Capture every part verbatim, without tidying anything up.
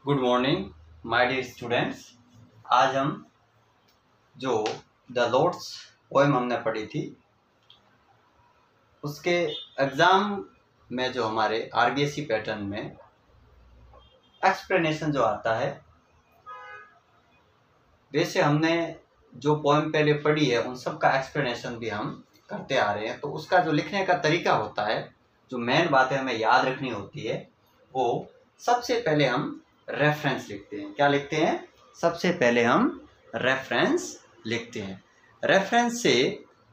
Good morning my dear students. आज हम जो द लॉर्ड्स पोएम हमने पढ़ी थी उसके एग्ज़ाम में जो हमारे आरबीएससी पैटर्न में एक्सप्लेनेशन जो आता है, वैसे हमने जो पोएम पहले पढ़ी है उन सब का एक्सप्लेनेशन भी हम करते आ रहे हैं। तो उसका जो लिखने का तरीका होता है, जो मेन बातें हमें याद रखनी होती है, वो सबसे पहले हम रेफरेंस लिखते हैं। क्या लिखते हैं? सबसे पहले हम रेफरेंस लिखते हैं। रेफरेंस से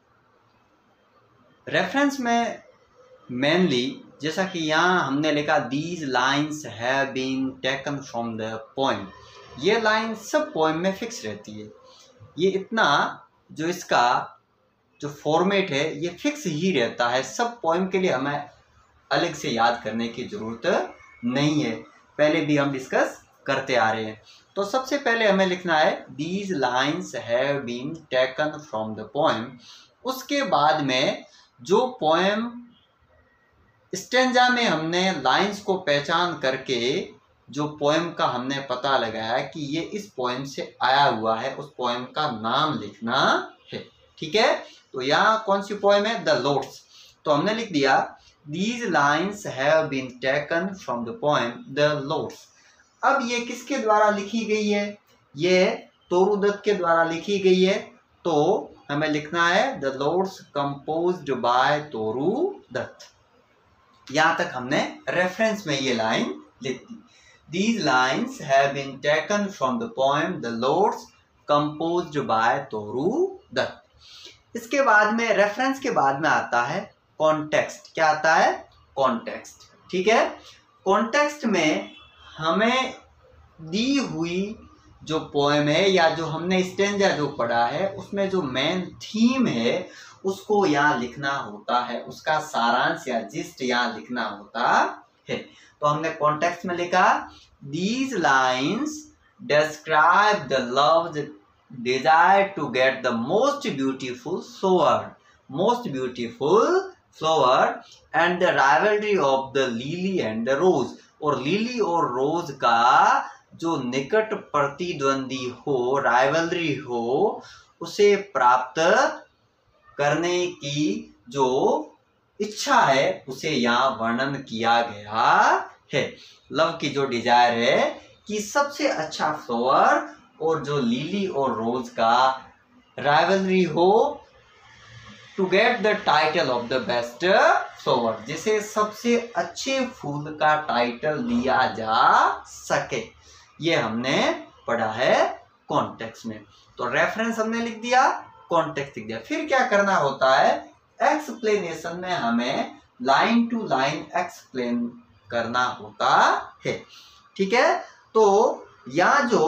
रेफरेंस में मेनली जैसा कि यहाँ हमने लिखा these lines have been taken from the poem, ये लाइन सब पोएम में फिक्स रहती है। ये इतना जो इसका जो फॉर्मेट है ये फिक्स ही रहता है, सब पोएम के लिए हमें अलग से याद करने की ज़रूरत नहीं है, पहले भी हम डिस्कस करते आ रहे हैं। तो सबसे पहले हमें लिखना है these lines have been taken from the poem. उसके बाद में जो पोएम स्टेंजा में हमने लाइन्स को पहचान करके जो पोएम का हमने पता लगाया कि ये इस पोएम से आया हुआ है, उस पोएम का नाम लिखना है। ठीक है, तो यहाँ कौन सी पोएम है? The lords. तो हमने लिख दिया These lines have been taken from the poem The Lords। अब ये किसके द्वारा लिखी गई है? ये तोरू दत्त के द्वारा लिखी गई है। तो हमें लिखना है The Lords composed by तोरू दत्त। यहाँ तक हमने रेफरेंस में ये लाइन लिख दी। These lines have been taken from the poem The Lords composed by तोरू दत्त। इसके बाद में रेफरेंस के बाद में आता है कॉन्टेक्स्ट। क्या आता है? कॉन्टेक्स्ट। ठीक है, कॉन्टेक्स्ट में हमें दी हुई जो पोएम है या जो हमने स्टेंजा जो पढ़ा है उसमें जो मेन थीम है उसको यहाँ लिखना होता है, उसका सारांश या जिस्ट यहाँ लिखना होता है। तो हमने कॉन्टेक्स्ट में लिखा these lines describe the love's desire to get the most beautiful flower most beautiful flower and the rivalry of the lily and the rose. और लिली और रोज का जो निकट प्रतिद्वंदी हो, राइवलरी हो, उसे प्राप्त करने की जो इच्छा है उसे यहाँ वर्णन किया गया है। लव की जो डिजायर है कि सबसे अच्छा फ्लावर और जो लिली और रोज का राइवलरी हो, to get the title of the best flower, जिसे सबसे अच्छे फूल का टाइटल दिया जा सके, ये हमने पढ़ा है कॉन्टेक्स्ट में। तो रेफरेंस हमने लिख दिया, कॉन्टेक्स्ट लिख दिया। फिर क्या करना होता है? एक्सप्लेनेशन में हमें लाइन टू लाइन एक्सप्लेन करना होता है। ठीक है, तो यहाँ जो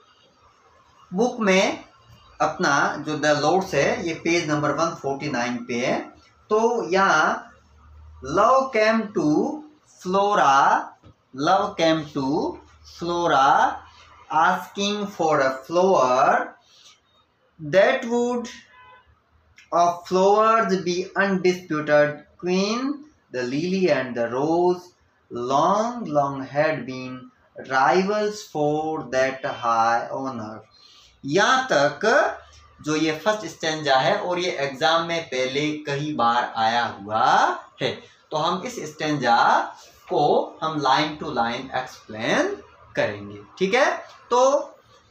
बुक में अपना जो द लॉर्ड्स है ये page number one forty nine पे है। तो यहाँ love came to flora love came to flora asking for a flower that would of flowers be undisputed queen the lily and the rose long long had been rivals for that high honour. यहाँ तक जो ये first stanza है और ये exam में पहले कई बार आया हुआ है। तो हम इस स्टेंजा को हम लाइन टू लाइन एक्सप्लेन करेंगे। ठीक है, तो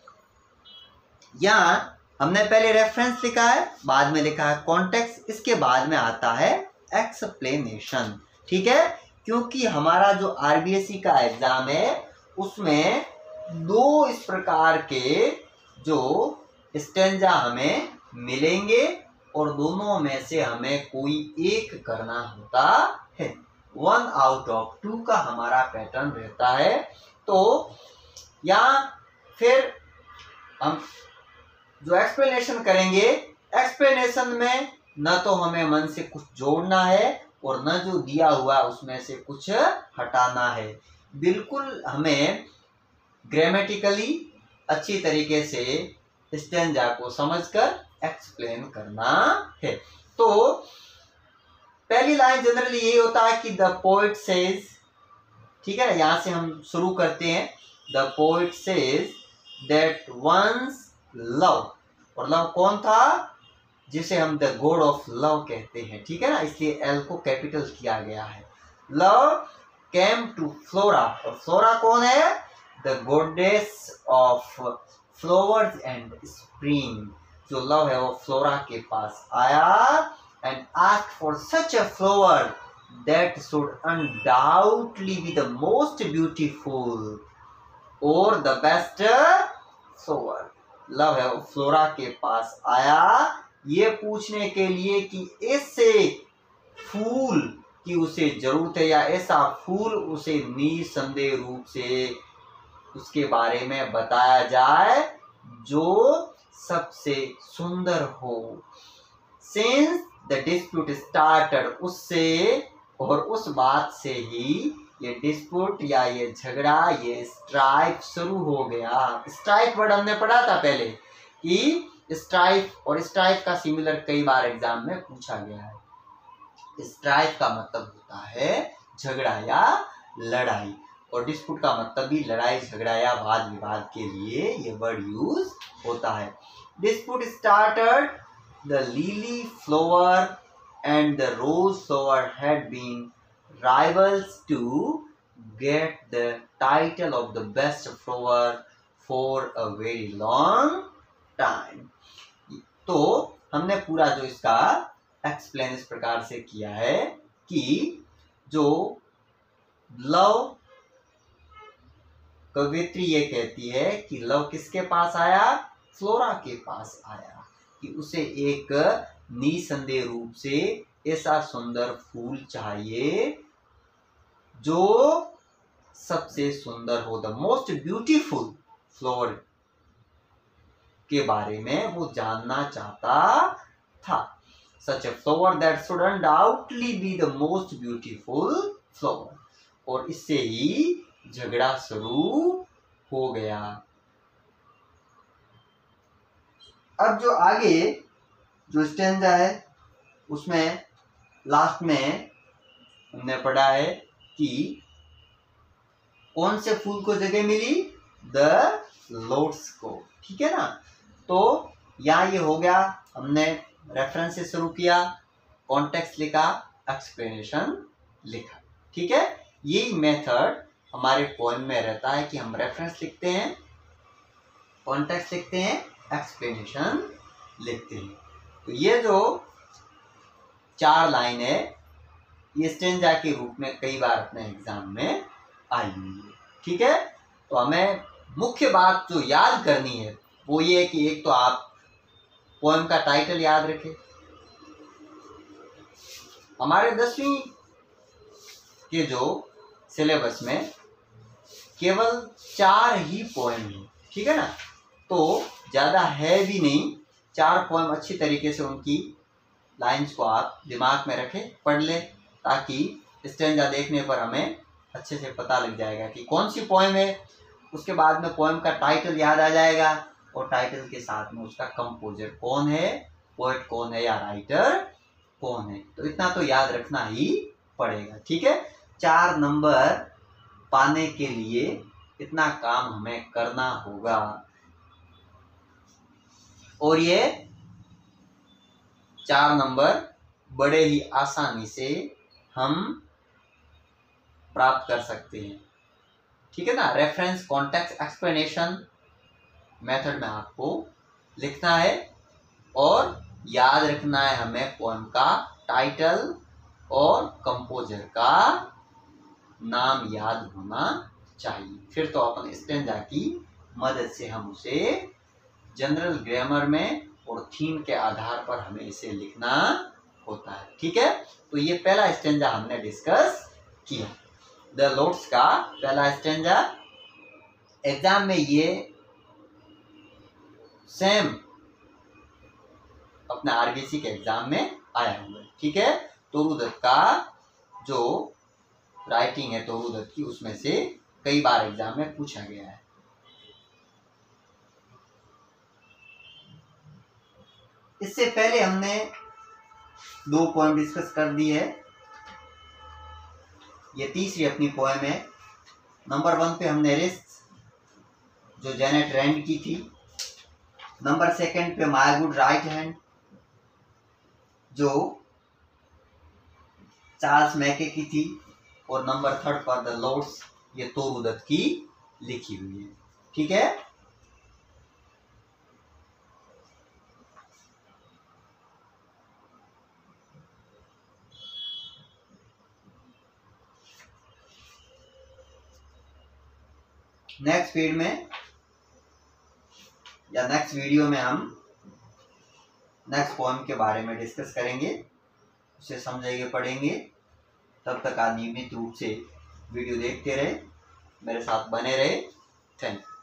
यहाँ हमने पहले रेफरेंस लिखा है, बाद में लिखा है कॉन्टेक्स्ट, इसके बाद में आता है एक्सप्लेनेशन। ठीक है, क्योंकि हमारा जो आरबीएससी का एग्जाम है उसमें दो इस प्रकार के जो स्टेंजा हमें मिलेंगे और दोनों में से हमें कोई एक करना होता है। वन आउट ऑफ टू का हमारा पैटर्न रहता है। तो यहाँ फिर हम जो एक्सप्लेनेशन करेंगे, एक्सप्लेनेशन में न तो हमें मन से कुछ जोड़ना है और न जो दिया हुआ उसमें से कुछ हटाना है। बिल्कुल हमें ग्रामेटिकली अच्छी तरीके से स्टेंजा को समझकर एक्सप्लेन करना है। तो पहली लाइन जनरली यही होता है कि द पोएट सेज, ठीक है, यहाँ से हम शुरू करते हैं the poet says that once love, और लव कौन था, जिसे हम द गॉड ऑफ लव कहते हैं, ठीक है ना, इसलिए एल को कैपिटल किया गया है। लव केम टू फ्लोरा, और फ्लोरा कौन है, the goddess of flowers and spring. जो लव है वो फ्लोरा के पास आया and asked for such a flower that should undoubtedly be the most beautiful और द बेस्ट फ्लावर। लव है वो फ्लोरा के पास आया ये पूछने के लिए कि ऐसे फूल की उसे जरूरत है या ऐसा फूल उसे निसंदेह रूप से उसके बारे में बताया जाए जो सबसे सुंदर हो। सिंस द डिस्प्यूट स्टार्टेड, उससे और उस बात से ही ये डिस्प्यूट या ये झगड़ा, ये स्ट्राइक शुरू हो गया। स्ट्राइक वर्ड हमने पढ़ा था पहले कि स्ट्राइक और स्ट्राइक का सिमिलर कई बार एग्जाम में पूछा गया है। स्ट्राइक का मतलब होता है झगड़ा या लड़ाई, और डिस्प्यूट का मतलब भी लड़ाई झगड़ा या वाद विवाद के लिए ये वर्ड यूज होता है। Dispute started the lily flower and the rose flower had been rivals to get the title of the best flower for a very long time। तो हमने पूरा जो इसका एक्सप्लेन इस प्रकार से किया है कि जो लव कवियत्री ये कहती है कि लव किसके पास आया, फ्लोरा के पास आया कि उसे एक निसंदेह रूप से ऐसा सुंदर फूल चाहिए जो सबसे सुंदर हो, द मोस्ट ब्यूटीफुल फ्लावर के बारे में वो जानना चाहता था। Such a flower that should undoubtedly be the most beautiful flower, और इससे ही झगड़ा शुरू हो गया। अब जो आगे जो स्टैंजा है उसमें लास्ट में हमने पढ़ा है कि कौन से फूल को जगह मिली, द लोट्स को, ठीक है ना। तो यहाँ ये हो गया, हमने रेफरेंस से शुरू किया, कॉन्टेक्स्ट लिखा, एक्सप्लेनेशन लिखा, ठीक है। यही मेथड हमारे पोएम में रहता है कि हम रेफरेंस लिखते हैं, कॉन्टेक्स्ट लिखते हैं, एक्सप्लेनेशन लिखते हैं। तो ये जो चार लाइन है ये स्टेंजा के रूप में कई बार अपने एग्जाम में आई हुई है, ठीक है। तो हमें मुख्य बात जो याद करनी है वो ये है कि एक तो आप पोएम का टाइटल याद रखें। हमारे दसवीं के जो सिलेबस में केवल चार ही पोएम है, ठीक है ना। तो ज़्यादा है भी नहीं, चार पोएम अच्छी तरीके से उनकी लाइंस को आप दिमाग में रखें, पढ़ लें, ताकि स्टैंजा देखने पर हमें अच्छे से पता लग जाएगा कि कौन सी पोएम है। उसके बाद में पोएम का टाइटल याद आ जाएगा और टाइटल के साथ में उसका कंपोजर कौन है, पोएट कौन है या राइटर कौन है। तो इतना तो याद रखना ही पड़ेगा, ठीक है। चार नंबर पाने के लिए इतना काम हमें करना होगा, और ये चार नंबर बड़े ही आसानी से हम प्राप्त कर सकते हैं, ठीक है ना। रेफरेंस, कॉन्टेक्स्ट, एक्सप्लेनेशन मेथड में आपको लिखना है और याद रखना है हमें पोएम का टाइटल और कंपोजर का नाम याद होना चाहिए। फिर तो अपन स्टैंजा की मदद से हम उसे जनरल ग्रामर में और थीम के आधार पर हमें इसे लिखना होता है, ठीक है। तो ये पहला स्टैंजा हमने डिस्कस किया, द लोट्स का पहला स्टैंजा। एग्जाम में ये सेम अपने आरबीसी के एग्जाम में आया हुआ है, ठीक है। तोरू दत्त का जो राइटिंग है तोरू दत्त की, उसमें से कई बार एग्जाम में पूछा गया है। इससे पहले हमने दो पोएम डिस्कस कर दी है, ये तीसरी अपनी पोएम है। नंबर वन पे हमने रिस्क जो जेनेट रैंड की थी। नंबर सेकंड पे माय गुड राइट हैंड जो चार्ल्स मैके की थी। और नंबर थर्ड पर द लॉर्ड्स, ये तोरू दत्त की लिखी हुई है। ठीक है, नेक्स्ट फीड में या नेक्स्ट वीडियो में हम नेक्स्ट पोएम के बारे में डिस्कस करेंगे, उसे समझेंगे, पढ़ेंगे। तब तक आप नियमित रूप से वीडियो देखते रहे, मेरे साथ बने रहे। Thank you.